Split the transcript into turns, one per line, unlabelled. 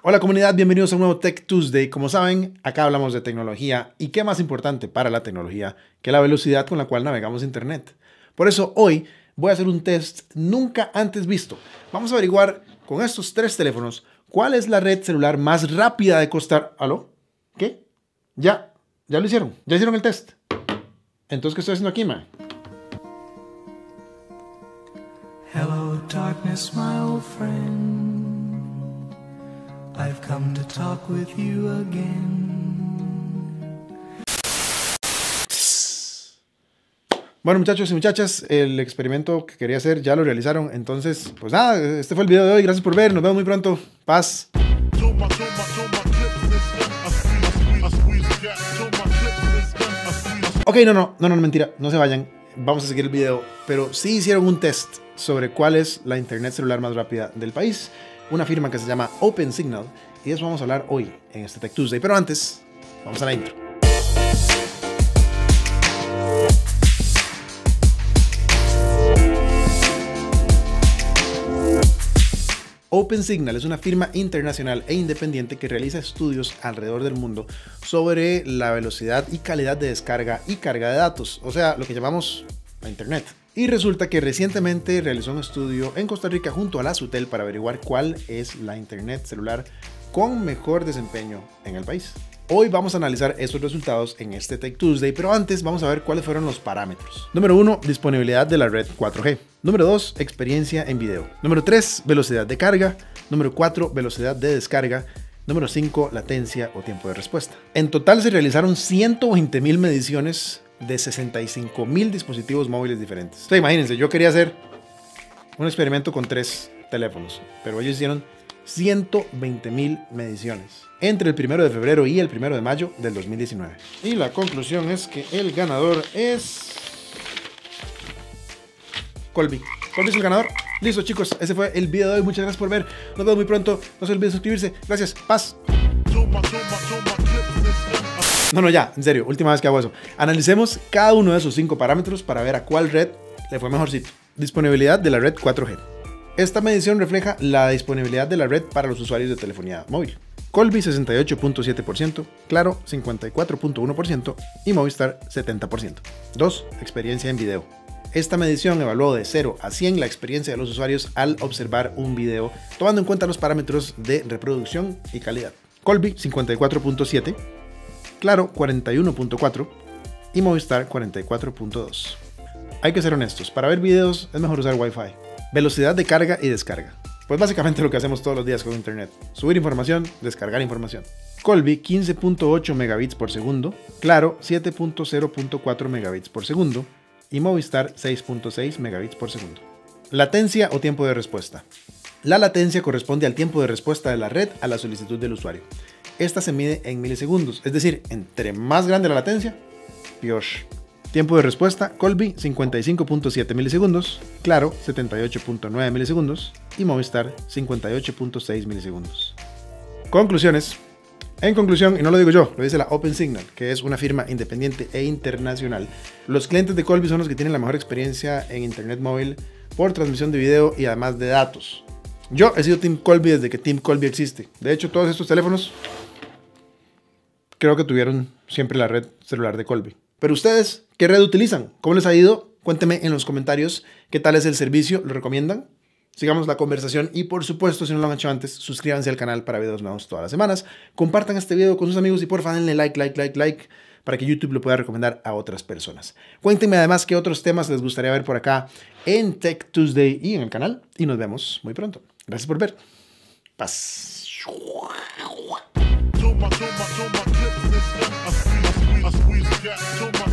Hola comunidad, bienvenidos a un nuevo Tech Tuesday. Como saben, acá hablamos de tecnología y qué más importante para la tecnología que la velocidad con la cual navegamos Internet. Por eso hoy voy a hacer un test nunca antes visto. Vamos a averiguar con estos tres teléfonos cuál es la red celular más rápida de Costa Rica. ¿Aló? ¿Qué? Ya lo hicieron, ya hicieron el test. Entonces, ¿qué estoy haciendo aquí, man?
Hello, darkness, my old friend. I've come to talk with you again.
Bueno, muchachos y muchachas, el experimento que quería hacer ya lo realizaron. Entonces, pues nada, este fue el video de hoy. Gracias por ver, nos vemos muy pronto. Paz. Ok, no, mentira, no se vayan. Vamos a seguir el video, pero sí hicieron un test sobre cuál es la internet celular más rápida del país. Una firma que se llama OpenSignal, y de eso vamos a hablar hoy en este Tech Tuesday. Pero antes, vamos a la intro. OpenSignal es una firma internacional e independiente que realiza estudios alrededor del mundo sobre la velocidad y calidad de descarga y carga de datos, o sea, lo que llamamos la Internet. Y resulta que recientemente realizó un estudio en Costa Rica junto a la SUTEL para averiguar cuál es la Internet celular con mejor desempeño en el país. Hoy vamos a analizar esos resultados en este Tech Tuesday, pero antes vamos a ver cuáles fueron los parámetros. Número 1, disponibilidad de la red 4G. Número 2, experiencia en video. Número 3, velocidad de carga. Número 4, velocidad de descarga. Número 5, latencia o tiempo de respuesta. En total se realizaron 120,000 mediciones de 65,000 dispositivos móviles diferentes. O sea, imagínense, yo quería hacer un experimento con 3 teléfonos, pero ellos hicieron 120,000 mediciones entre el 1 de febrero y el 1 de mayo del 2019. Y la conclusión es que el ganador es Colby. Colby es el ganador. Listo, chicos, ese fue el video de hoy. Muchas gracias por ver. Nos vemos muy pronto. No se olviden de suscribirse. Gracias. Paz. No, ya, en serio, última vez que hago eso. Analicemos cada uno de esos 5 parámetros para ver a cuál red le fue mejorcito. Disponibilidad de la red 4G. Esta medición refleja la disponibilidad de la red para los usuarios de telefonía móvil. Colby 68.7%, Claro 54.1% y Movistar 70%. 2. Experiencia en video. Esta medición evaluó de 0 a 100 la experiencia de los usuarios al observar un video, tomando en cuenta los parámetros de reproducción y calidad. Colby 54.7%, Claro 41.4% y Movistar 44.2%. Hay que ser honestos, para ver videos es mejor usar Wi-Fi. Velocidad de carga y descarga. Pues básicamente lo que hacemos todos los días con Internet. Subir información, descargar información. Colby 15.8 megabits por segundo, Claro 7.0.4 megabits por segundo y Movistar 6.6 megabits por segundo. Latencia o tiempo de respuesta. La latencia corresponde al tiempo de respuesta de la red a la solicitud del usuario. Esta se mide en milisegundos, es decir, entre más grande la latencia, peor. Tiempo de respuesta, Colby 55.7 milisegundos, Claro 78.9 milisegundos y Movistar 58.6 milisegundos. Conclusiones. En conclusión, y no lo digo yo, lo dice la OpenSignal, que es una firma independiente e internacional, los clientes de Colby son los que tienen la mejor experiencia en Internet móvil por transmisión de video y además de datos. Yo he sido Team Colby desde que Team Colby existe. De hecho, todos estos teléfonos creo que tuvieron siempre la red celular de Colby. Pero ustedes, ¿qué red utilizan? ¿Cómo les ha ido? Cuéntenme en los comentarios qué tal es el servicio, ¿lo recomiendan? Sigamos la conversación y por supuesto, si no lo han hecho antes, suscríbanse al canal para videos nuevos todas las semanas. Compartan este video con sus amigos y porfa denle like para que YouTube lo pueda recomendar a otras personas. Cuéntenme además qué otros temas les gustaría ver por acá en Tech Tuesday y en el canal. Y nos vemos muy pronto. Gracias por ver. Paz.
I squeeze the cat,